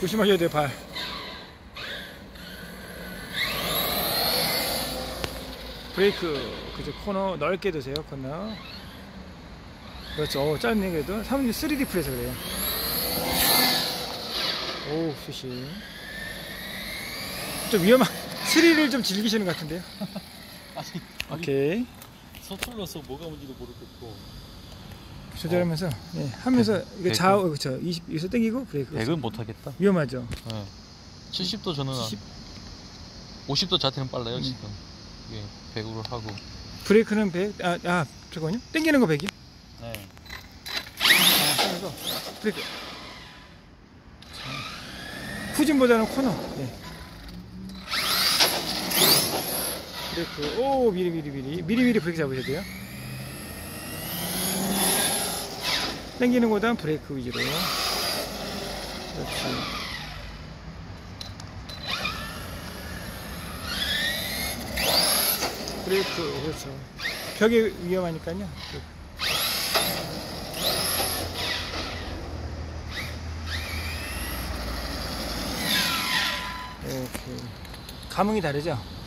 조심하셔야 돼요, 발. 브레이크, 그죠. 코너 넓게 두세요, 코너. 그렇죠. 짧네, 그래도. 3D 프레서 그래요. 오, 수시. 좀 위험한, 스릴을 좀 즐기시는 것 같은데요. 오케이. 서툴러서 뭐가 뭔지도 모르겠고. 조절하면서, 예, 하면서, 이거 좌우, 그쵸. 20에서 당기고, 브레이크. 100은 못하겠다. 위험하죠. 네. 70도 저는 70. 50도 자체는 빨라요, 지금. 이게 100으로 하고. 브레이크는 100, 잠깐만요. 당기는 거 100이요? 네. 하면서, 브레이크. 후진보다는 코너. 예. 브레이크. 오, 미리 브레이크 잡으셔야 돼요. 당기는 거보단 브레이크 위주로. 그렇지. 브레이크, 그렇죠. 벽에 위험하니까요. 오케이. 감흥이 다르죠?